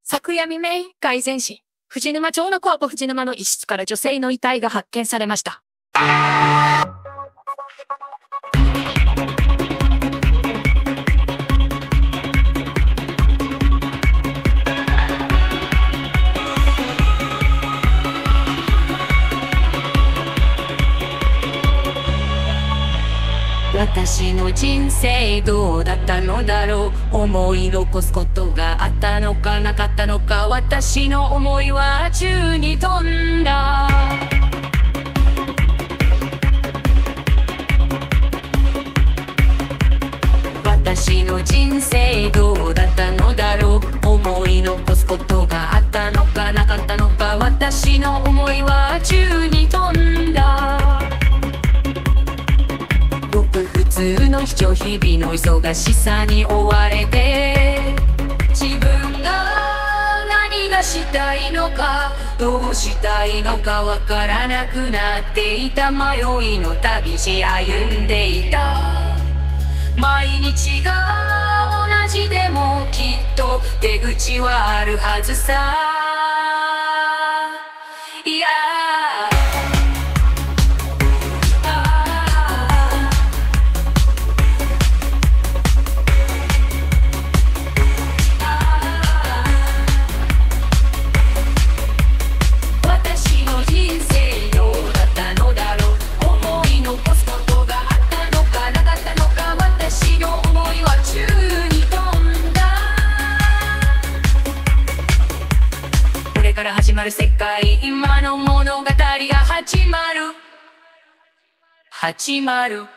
昨夜未明、改善市、藤沼町のコアポ藤沼の一室から女性の遺体が発見されました。私の人生どうだったのだろう。思い残すことがあったのかなかったのか。私の思いは宙に飛んだ。私の人生どうだったのだろう。思い残すことがあったのかなかったのか。私の思いは宙に飛んだ。普通の日々の忙しさに追われて、自分が何がしたいのかどうしたいのかわからなくなっていた。迷いの旅路歩んでいた。毎日が同じでもきっと出口はあるはずさ。いやから始まる世界、今の物語が始まる